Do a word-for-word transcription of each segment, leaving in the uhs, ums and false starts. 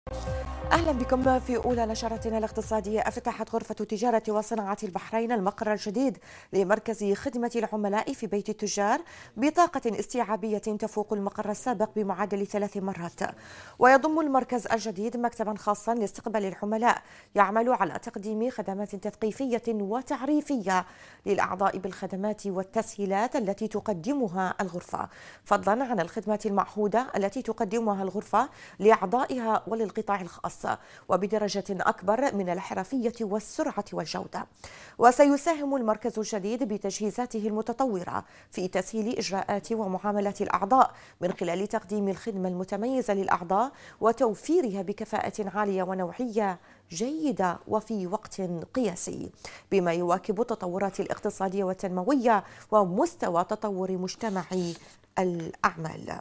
أهلا بكم في أولى نشرتنا الاقتصادية. افتتحت غرفة تجارة وصناعة البحرين المقر الجديد لمركز خدمة العملاء في بيت التجار بطاقة استيعابية تفوق المقر السابق بمعدل ثلاث مرات. ويضم المركز الجديد مكتبا خاصا لاستقبال العملاء يعمل على تقديم خدمات تثقيفية وتعريفية للأعضاء بالخدمات والتسهيلات التي تقدمها الغرفة، فضلا عن الخدمات المعهودة التي تقدمها الغرفة لأعضائها وللقطاع الخاص وبدرجة أكبر من الحرفية والسرعة والجودة. وسيساهم المركز الجديد بتجهيزاته المتطورة في تسهيل إجراءات ومعاملات الأعضاء من خلال تقديم الخدمة المتميزة للأعضاء وتوفيرها بكفاءة عالية ونوعية جيدة وفي وقت قياسي، بما يواكب التطورات الاقتصادية والتنموية ومستوى تطور مجتمع الأعمال.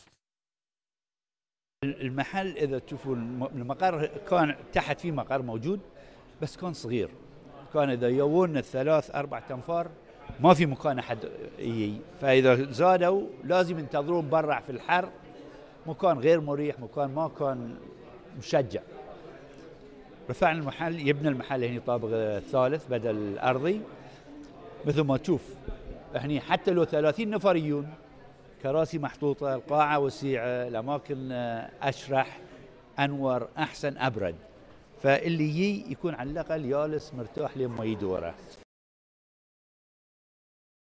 المحل اذا تشوفوا المقر كان تحت فيه مقر موجود بس كان صغير، كان اذا يوون الثلاث اربع تنفار ما في مكان احد يجي، فاذا زادوا لازم ينتظرون برا في الحر، مكان غير مريح، مكان ما كان مشجع. رفعنا المحل، يبنى المحل هنا طابق الثالث بدل الارضي مثل ما تشوف هني، حتى لو ثلاثين نفر يجون، كراسي محطوطة، القاعة وسيعة، الأماكن أشرح، أنور، أحسن، أبرد، فاللي يجي يكون على الأقل جالس مرتاح لما يدوره.